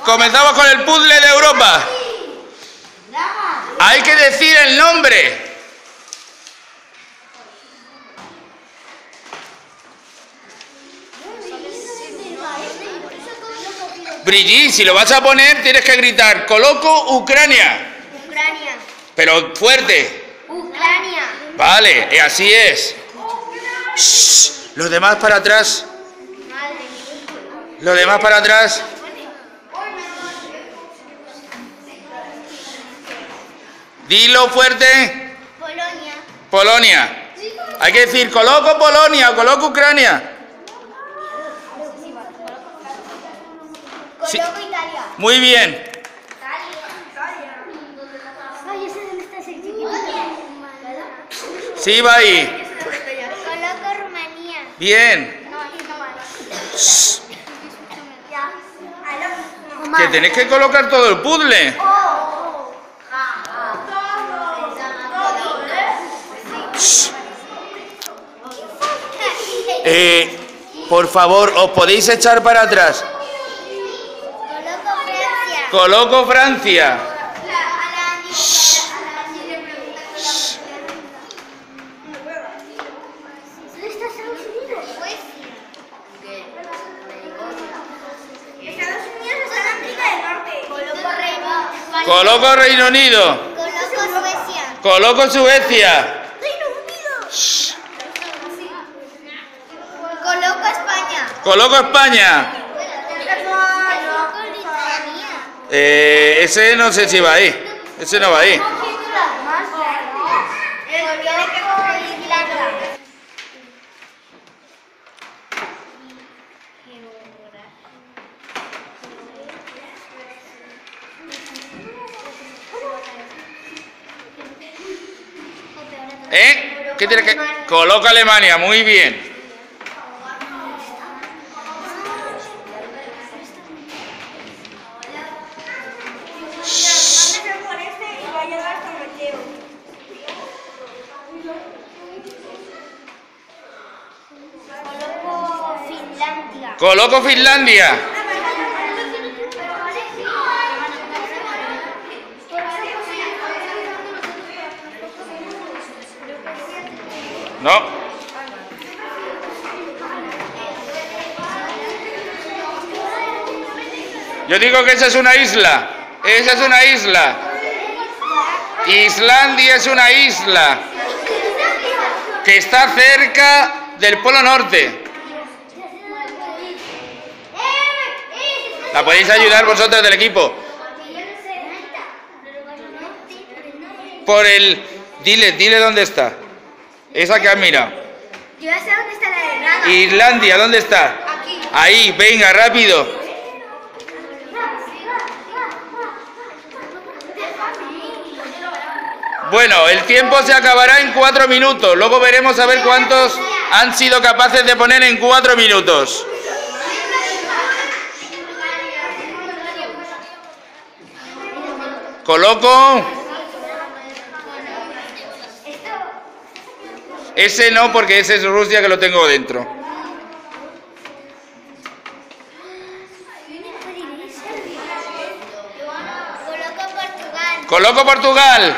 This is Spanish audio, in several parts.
Comenzamos con el puzzle de Europa. Hay que decir el nombre. Brigitte, si lo vas a poner tienes que gritar Coloco Ucrania. Ucrania. Pero fuerte. Ucrania. Vale, así es. Shh, los demás para atrás. Los demás para atrás. Dilo fuerte. Polonia. Polonia. Hay que decir Coloco Polonia o Coloco Ucrania. Sí. Coloco Italia. Muy bien. Ay, ese dónde está ese chiquito. Sí, va ahí. Coloco Rumanía. Bien. No, aquí no vale. Shh, Ya. que tenéis que colocar todo el puzzle. Shh. Por favor, ¿os podéis echar para atrás? Coloco Francia. Coloco Francia. ¿Dónde está Estados Unidos? Estados Unidos está en América del Norte. Coloco Reino. Coloco Reino Unido. Coloco Suecia. Coloco Suecia. Reino Unido. Coloco España. Coloco España. Coloco Lituania. Ese no sé si va ahí. Ese no va ahí. Coloco Irlanda. ¿Qué tiene que...? Coloco Alemania, muy bien. Coloco Finlandia. Coloco Finlandia. No. Yo digo que esa es una isla. Esa es una isla. Islandia es una isla que está cerca del Polo Norte. ¿La podéis ayudar vosotros del equipo? Por el... Dile dónde está. Esa que has mirado. Yo ya sé dónde está la de Granada. Islandia, ¿dónde está? Aquí. Ahí, venga, rápido. Bueno, el tiempo se acabará en 4 minutos. Luego veremos a ver cuántos han sido capaces de poner en 4 minutos. Coloco. Ese no, porque ese es Rusia, que lo tengo dentro. Coloco Portugal. Coloco Portugal.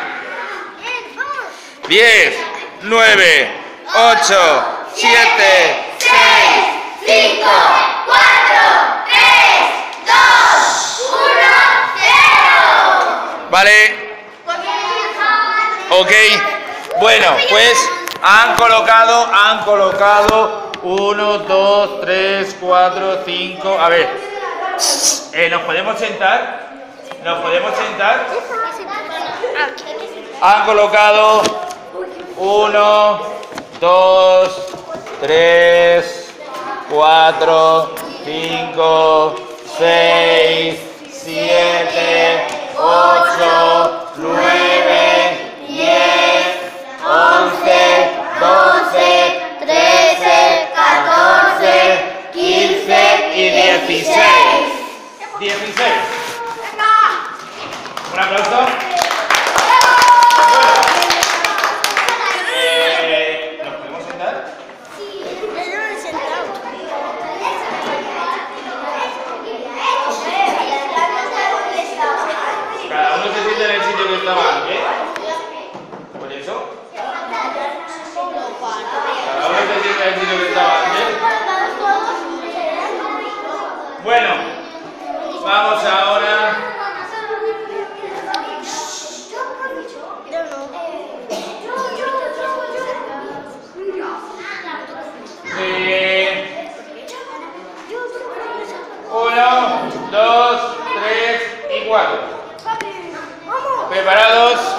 10, 9, 8, 7, 6. 5, 4, 3, 2, 1, 0. ¿Vale? Ok. Bueno, pues han colocado 1, 2, 3, 4, 5. A ver, ¿nos podemos sentar? ¿Nos podemos sentar? Han colocado 1, 2, 3, 4, 5, 6, 7, 8, 9, 10, 11, 12, 13, 14, 15 y 16. 16. Un aplauso. ¿Nos podemos sentar? Sí, yo no me he sentado. ¿Preparados?